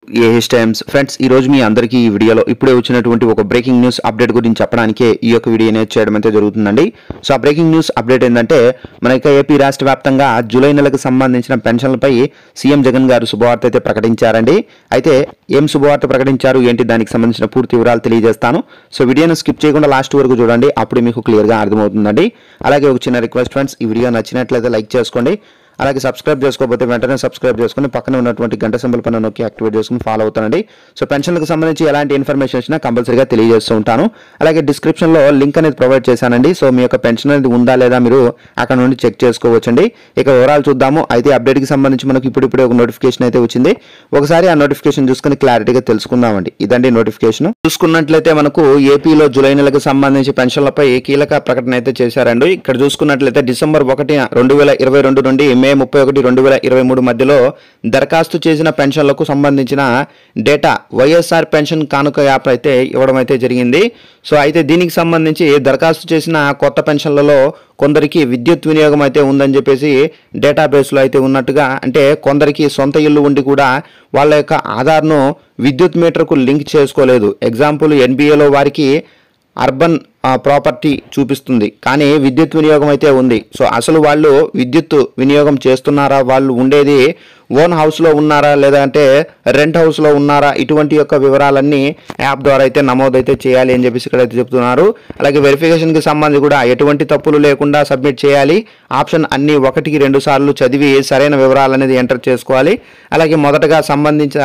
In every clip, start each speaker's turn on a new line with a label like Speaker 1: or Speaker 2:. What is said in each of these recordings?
Speaker 1: AH times friends ఈ రోజు మీ అందరికీ ఈ వీడియోలో ఇప్పుడే వచ్చినటువంటి ఒక బ్రేకింగ్ న్యూస్ అప్డేట్ గురించి చెప్పడానికే ఈ యొక్క వీడియో అనేది చేయడం అయితే జరుగుతుందండి. సో ఆ బ్రేకింగ్ న్యూస్ అప్డేట్ ఏంటంటే మనకి ఏపీ రాష్ట్ర వ్యాప్తంగా జూలై నెలకు సంబంధించిన పెన్షన్లపై సీఎం జగన్ గారు శుభవార్త అయితే ప్రకటించారండి. అయితే ఏం శుభవార్త ప్రకటించారు ఏంటి దానికి సంబంధించిన పూర్తి వివరాలు తెలియజేస్తాను. సో వీడియోను స్కిప్ చేయకుండా లాస్ట్ వరకు చూడండి, అప్పుడు మీకు క్లియర్గా అర్థమవుతుందండి. అలాగే ఒక చిన్న రిక్వెస్ట్ ఫ్రెండ్స్, ఈ వీడియో నచ్చినట్లయితే లైక్ చేసుకోండి. అలాగే సబ్స్క్రైబ్ చేసుకోకపోతే వెంటనే సబ్స్క్రైబ్ చేసుకుని పక్కన ఉన్నటువంటి గంట సింబల్ పైన నొక్కి యాక్టివేట్ చేసుకుని ఫాలో అవుతానండి. సో పెన్షన్లకు సంబంధించి ఎలాంటి ఇన్ఫర్మేషన్ వచ్చినా కంపల్సరీగా తెలియజేస్తూ ఉంటాను. అలాగే డిస్క్రిప్షన్లో లింక్ అనేది ప్రొవైడ్ చేశానండి. సో మీ యొక్క పెన్షన్ అనేది ఉందా లేదా మీరు అక్కడ నుండి చెక్ చేసుకోవచ్చండి. ఇక వివరాలు చూద్దాము. అయితే అప్డేట్కి సంబంధించి మనకు ఇప్పుడిప్పుడే ఒక నోటిఫికేషన్ అయితే వచ్చింది. ఒకసారి ఆ నోటిఫికేషన్ చూసుకుని క్లారిటీగా తెలుసుకుందామండి. ఇదండి నోటిఫికేషన్. చూసుకున్నట్లయితే మనకు ఏపీలో జూలై నెలకు సంబంధించి పెన్షన్లపై కీలక ప్రకటన అయితే చేశారండి. ఇక్కడ చూసుకున్నట్లయితే డిసెంబర్ 1, 2022 నుండి మే 31, 2023 మధ్యలో దరఖాస్తు చేసిన పెన్షన్లకు సంబంధించిన డేటా వైఎస్ఆర్ పెన్షన్ కానుక యాప్ అయితే ఇవ్వడం అయితే జరిగింది. సో అయితే దీనికి సంబంధించి దరఖాస్తు చేసిన కొత్త పెన్షన్లలో కొందరికి విద్యుత్ వినియోగం అయితే ఉందని చెప్పేసి డేటాబేస్లో అయితే ఉన్నట్టుగా, అంటే కొందరికి సొంత ఇల్లు ఉండి కూడా వాళ్ళ యొక్క ఆధార్ను విద్యుత్ మీటర్కు లింక్ చేసుకోలేదు. ఎగ్జాంపుల్ ఎన్బిఏలో వారికి అర్బన్ ప్రాపర్టీ చూపిస్తుంది, కానీ విద్యుత్ వినియోగం అయితే ఉంది. సో అసలు వాళ్ళు విద్యుత్ వినియోగం చేస్తున్నారా, వాళ్ళు ఉండేది ఓన్ హౌస్లో ఉన్నారా లేదంటే రెంట్ హౌస్లో ఉన్నారా, ఇటువంటి యొక్క వివరాలన్నీ యాప్ ద్వారా అయితే నమోదైతే చేయాలి అని చెప్పేసి ఇక్కడ అయితే చెప్తున్నారు. అలాగే వెరిఫికేషన్కి సంబంధించి కూడా ఎటువంటి తప్పులు లేకుండా సబ్మిట్ చేయాలి. ఆప్షన్ అన్ని 1-2 సార్లు చదివి సరైన వివరాలు అనేది ఎంటర్ చేసుకోవాలి. అలాగే మొదటగా సంబంధించిన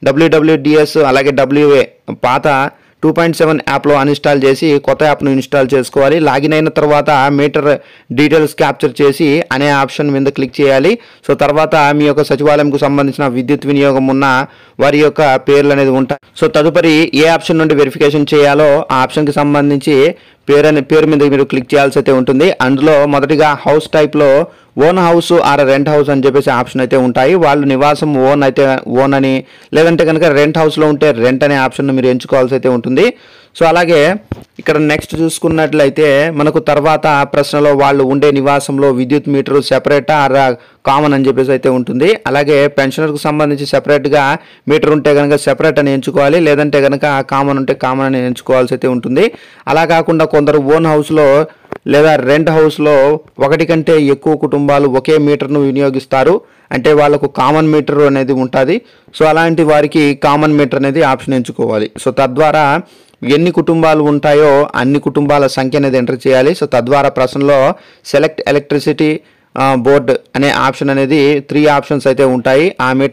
Speaker 1: WWDS అలాగే WA పాత 2.7 యాప్లో అన్ఇన్స్టాల్ చేసి కొత్త యాప్ను ఇన్స్టాల్ చేసుకోవాలి. లాగిన్ అయిన తర్వాత మీటర్ డీటెయిల్స్ క్యాప్చర్ చేసి అనే ఆప్షన్ మీద క్లిక్ చేయాలి. సో తర్వాత మీ యొక్క సచివాలయంకు సంబంధించిన విద్యుత్ వినియోగం ఉన్న వారి యొక్క పేర్లు అనేది ఉంటాయి. సో తదుపరి ఏ ఆప్షన్ నుండి వెరిఫికేషన్ చేయాలో ఆ ఆప్షన్కి సంబంధించి పేరు మీద మీరు క్లిక్ చేయాల్సి అయితే ఉంటుంది. అందులో మొదటిగా హౌస్ టైప్లో own house or rent house అని చెప్పేసి ఆప్షన్ అయితే ఉంటాయి. వాళ్ళు నివాసం ఓన్ అయితే ఓన్ అని, లేదంటే కనుక రెంట్ హౌస్లో ఉంటే రెంట్ అనే ఆప్షన్ మీరు ఎంచుకోవాల్సి అయితే ఉంటుంది. సో అలాగే ఇక్కడ నెక్స్ట్ చూసుకున్నట్లయితే మనకు తర్వాత ప్రశ్నలో వాళ్ళు ఉండే నివాసంలో విద్యుత్ మీటర్ సెపరేట్ ఆర్ కామన్ అని చెప్పేసి అయితే ఉంటుంది. అలాగే పెన్షనర్కు సంబంధించి సెపరేట్గా మీటర్ ఉంటే కనుక సెపరేట్ అని ఎంచుకోవాలి, లేదంటే కనుక కామన్ ఉంటే కామన్ అని ఎంచుకోవాల్సి అయితే ఉంటుంది. అలా కాకుండా కొందరు ఓన్ హౌస్లో లేదా రెంట్ హౌస్లో 1 కంటే ఎక్కువ కుటుంబాలు ఒకే మీటర్ను వినియోగిస్తారు, అంటే వాళ్ళకు కామన్ మీటర్ అనేది ఉంటుంది. సో అలాంటి వారికి కామన్ మీటర్ అనేది ఆప్షన్ ఎంచుకోవాలి. సో తద్వారా ఎన్ని కుటుంబాలు ఉంటాయో అన్ని కుటుంబాల సంఖ్య అనేది ఎంటర్ చేయాలి. సో తద్వారా ప్రశ్నలో సెలెక్ట్ ఎలక్ట్రిసిటీ బోర్డ్ అనే ఆప్షన్ అనేది 3 ఆప్షన్స్ అయితే ఉంటాయి.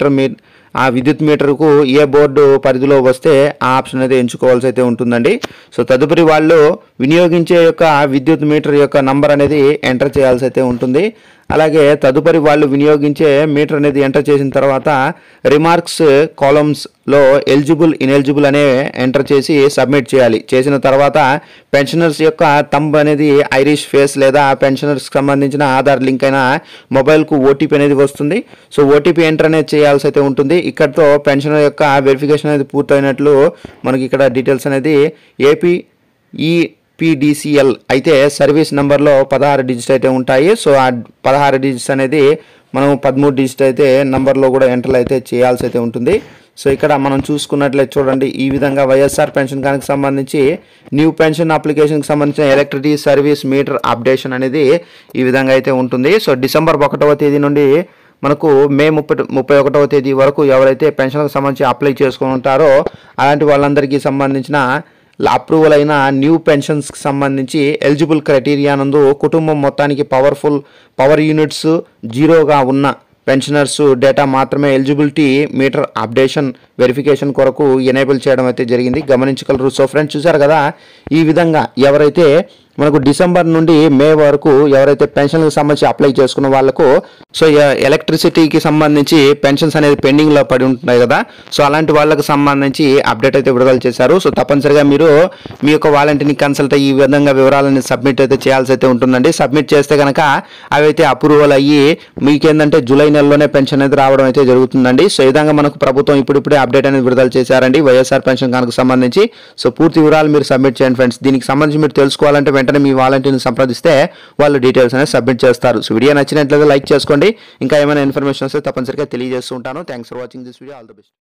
Speaker 1: ఆ విద్యుత్ మీటర్కు ఏ బోర్డు పరిధిలో వస్తే ఆ ఆప్షన్ అయితే ఎంచుకోవాల్సి అయితే ఉంటుందండి. సో తదుపరి వాళ్ళు వినియోగించే యొక్క విద్యుత్ మీటర్ యొక్క నంబర్ అనేది ఎంటర్ చేయాల్సి అయితే ఉంటుంది. అలాగే తదుపరి వాళ్ళు వినియోగించే మీటర్ అనేది ఎంటర్ చేసిన తర్వాత రిమార్క్స్ కాలమ్స్లో ఎలిజిబుల్ ఇన్ఎలిజిబుల్ అనే ఎంటర్ చేసి సబ్మిట్ చేయాలి. చేసిన తర్వాత పెన్షనర్స్ యొక్క థంబ్ అనేది ఐరిష్ ఫేస్ లేదా పెన్షనర్స్కి సంబంధించిన ఆధార్ లింక్ అయిన మొబైల్కు ఓటీపీ అనేది వస్తుంది. సో ఓటీపీ ఎంటర్ అనేది చేయాల్సి అయితే ఉంటుంది. ఇక్కడతో పెన్షనర్ యొక్క వెరిఫికేషన్ అనేది పూర్తయినట్లు మనకి ఇక్కడ డీటెయిల్స్ అనేది EPDCL అయితే సర్వీస్ నెంబర్లో 16 డిజిట్స్ అయితే ఉంటాయి. సో ఆ 16 డిజిట్స్ అనేది మనం 13 డిజిట్ అయితే నెంబర్లో కూడా ఎంటర్ అయితే చేయాల్సి అయితే ఉంటుంది. సో ఇక్కడ మనం చూసుకున్నట్లయితే చూడండి, ఈ విధంగా వైఎస్ఆర్ పెన్షన్ కానికి సంబంధించి న్యూ పెన్షన్ అప్లికేషన్కి సంబంధించిన ఎలక్ట్రిసిటీ సర్వీస్ మీటర్ అప్డేషన్ అనేది ఈ విధంగా అయితే ఉంటుంది. సో డిసెంబర్ 1వ తేదీ నుండి మనకు మే 31వ తేదీ వరకు ఎవరైతే పెన్షన్కి సంబంధించి అప్లై చేసుకుని ఉంటారో అలాంటి వాళ్ళందరికీ సంబంధించిన అప్రూవల్ అయిన న్యూ పెన్షన్స్కి సంబంధించి ఎలిజిబుల్ క్రైటీరియా నందు కుటుంబం మొత్తానికి పవర్ యూనిట్స్ 0గా ఉన్న పెన్షనర్స్ డేటా మాత్రమే ఎలిజిబిలిటీ మీటర్ అప్డేషన్ వెరిఫికేషన్ కొరకు ఎనేబుల్ చేయడం అయితే జరిగింది, గమనించగలరు. సో ఫ్రెండ్స్ చూసారు కదా, ఈ విధంగా ఎవరైతే మనకు డిసెంబర్ నుండి మే వరకు ఎవరైతే పెన్షన్కి సంబంధించి అప్లై చేసుకున్న వాళ్ళకు సో ఎలక్ట్రిసిటీకి సంబంధించి పెన్షన్స్ అనేది పెండింగ్లో పడి ఉంటున్నాయి కదా, సో అలాంటి వాళ్ళకి సంబంధించి అప్డేట్ అయితే విడుదల చేశారు. సో తప్పనిసరిగా మీరు మీ యొక్క వాలంటీర్ని కన్సల్ట్ ఈ విధంగా వివరాలని సబ్మిట్ అయితే చేయాల్సి అయితే ఉంటుందండి. సబ్మిట్ చేస్తే కనుక అవి అయితే అప్రూవల్ అయ్యి మీకేంటంటే జూలై నెలలోనే పెన్షన్ అనేది రావడం అయితే జరుగుతుందండి. సో ఈ విధంగా మనకు ప్రభుత్వం ఇప్పుడిప్పుడే అప్డేట్ అనేది విడుదల చేశారండి వైఎస్ఆర్ పెన్షన్ కానుక సంబంధించి. సో పూర్తి వివరాలు మీరు సబ్మిట్ చేయండి ఫ్రెండ్స్. దీనికి సంబంధించి మీరు తెలుసుకోవాలంటే వెంటనే మీ వాలంటీర్ని సంప్రదిస్తే వాళ్ళు డీటెయిల్స్ అనేది సబ్మిట్ చేస్తారు. సో వీడియో నచ్చినట్లయితే లైక్ చేసుకోండి. ఇంకా ఏమైనా ఇన్ఫర్మేషన్ వస్తే తప్పనిసరిగా తెలియజేస్తూ ఉంటాను. Thanks for watching this video. All the best.